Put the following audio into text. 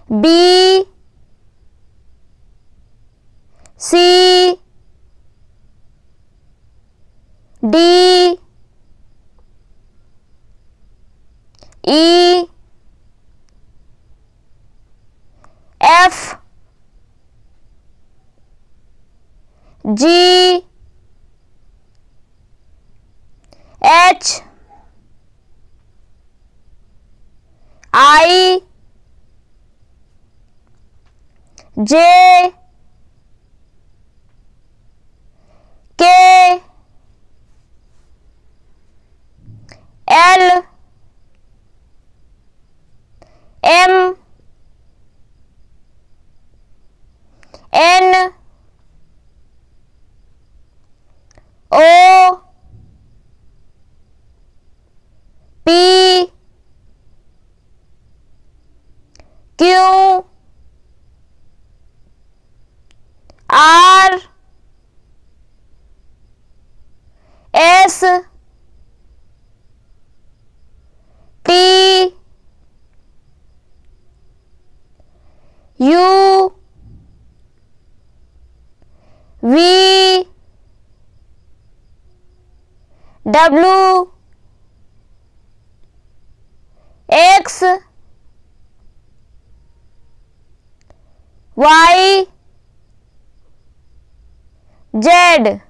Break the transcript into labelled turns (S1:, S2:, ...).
S1: B C D E F G H I J K L M N O P Q R S T U V W X Y Z